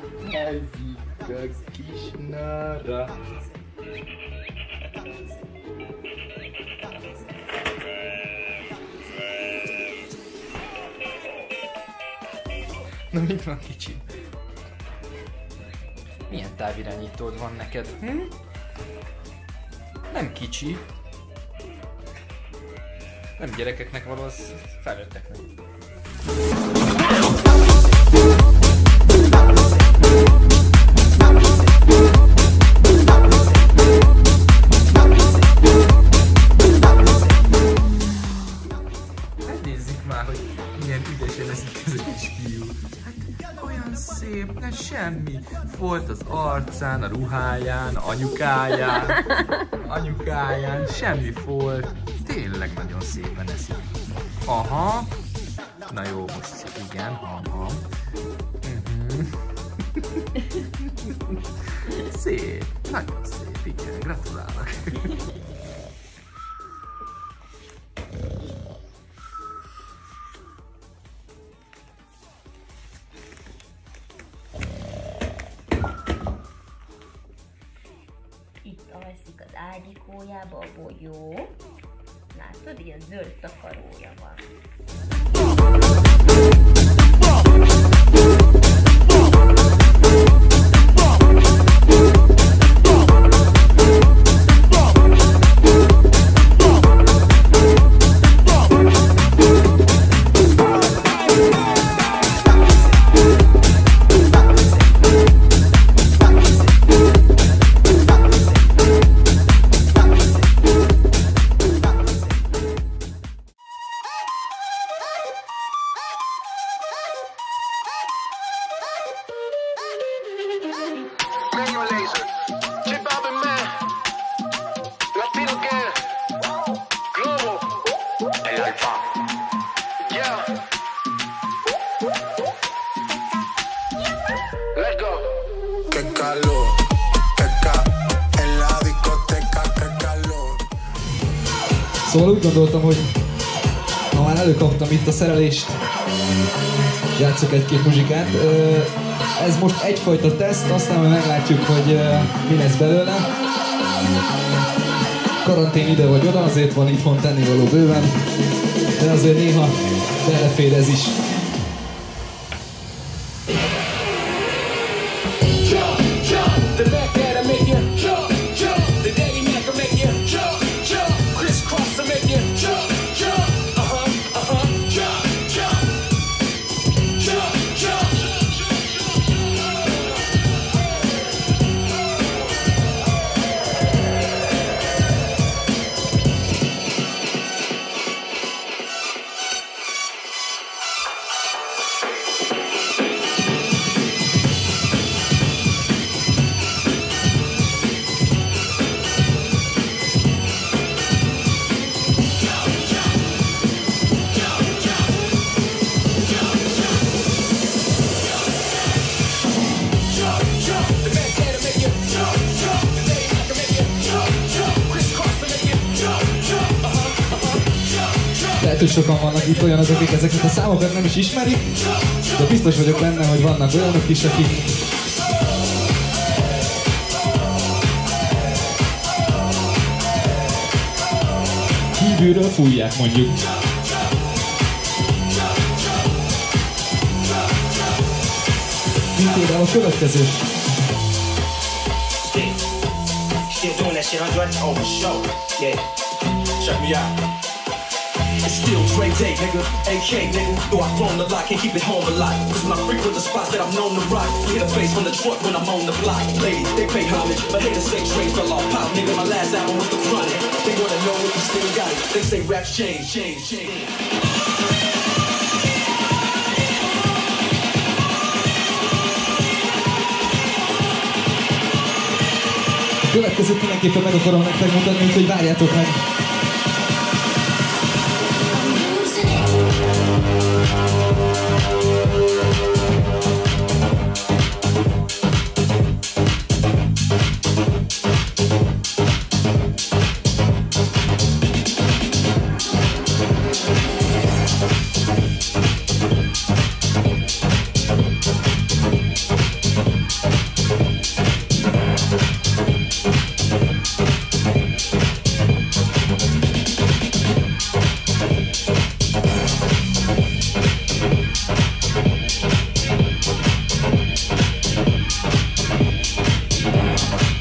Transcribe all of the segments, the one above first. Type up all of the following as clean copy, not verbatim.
Ezik a kis nara. Na mit van kicsi? Milyen távirányítód van neked? Hm? Nem kicsi. Nem gyerekeknek való, az felnőtteknek. Nézzük már, hogy milyen ügyesen eszik ez a kis fiú. Hát olyan szép, ne semmi. Volt az arcán, a ruháján, anyukáján, semmi volt. Tényleg nagyon szépen eszik. Aha. Na jó, most igen, aha. Szép, nagyon szép, igen, gratulálok. Itt alszik az ágyikójába a bogyó. Látod, ilyen zöld takarója van. Szóval úgy gondoltam, hogy ha már előkaptam itt a szerelést, játszok egy-két muzsikát. Ez most egyfajta teszt, aztán majd meglátjuk, hogy mi lesz belőle. Karantén ide vagy oda, azért van itthon tennivaló bőven, de azért néha belefér ez is. Lehet, hogy sokan vannak itt olyanok, akik ezeket a számokat nem is ismerik, de biztos vagyok benne, hogy vannak olyanok is, akik kívülről fújják, mondjuk. Mint például a következő. It's still Dre Day, nigga, AK, nigga. Though I've flown a lot, can't keep it home a lot. Cause when I frequent the spots that I'm known to rock, hit a face from the truck when I'm on the block. Ladies, they pay homage, but haters say Dre fell off pop, nigga. My last album was The Chronic. They wanna know if you still got it. They say raps change. Következőt mindenképpen meg akarom nektek mutatni, úgyhogy várjátok meg.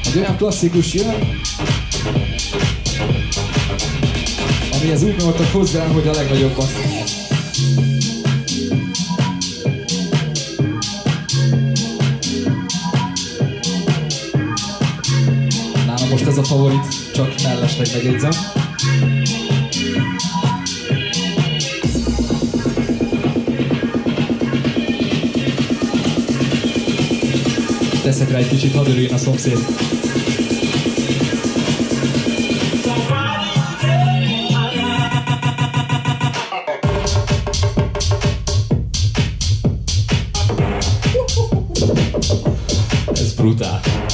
Egy olyan klasszikus jön, amihez úgy nyúltak hozzá, hogy a legnagyobbat. Nálam most ez a favorit, csak mellesleg megjegyzem. Teszek rá egy kicsit, hadd örüljön a szomszéd. Ez brutál.